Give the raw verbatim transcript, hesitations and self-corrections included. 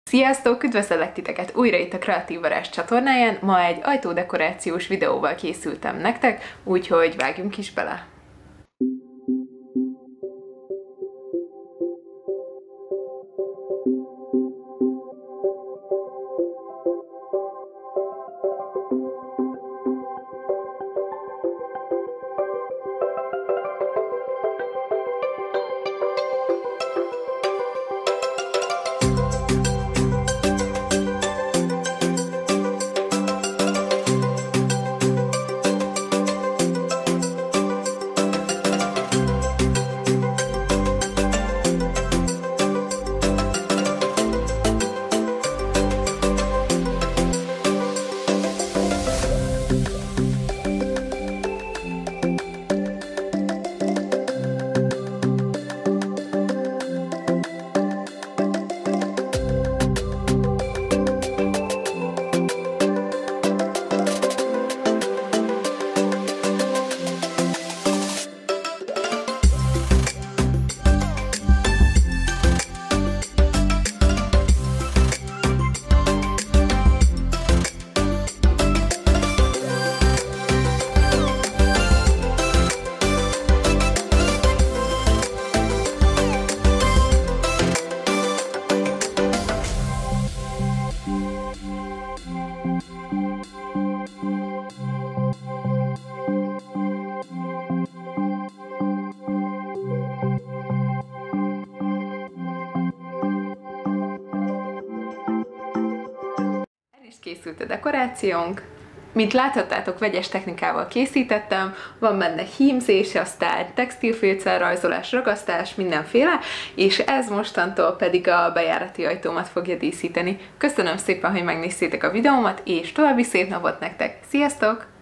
Sziasztok! Üdvözöllek titeket újra itt a Kreatív Varázs csatornáján. Ma egy ajtódekorációs videóval készültem nektek, úgyhogy vágjunk is bele! Készült a dekorációnk. Mint láthattátok, vegyes technikával készítettem, van benne hímzés, aztán textilfélccel rajzolás, ragasztás, mindenféle, és ez mostantól pedig a bejárati ajtómat fogja díszíteni. Köszönöm szépen, hogy megnéztétek a videómat, és további szép napot nektek! Sziasztok!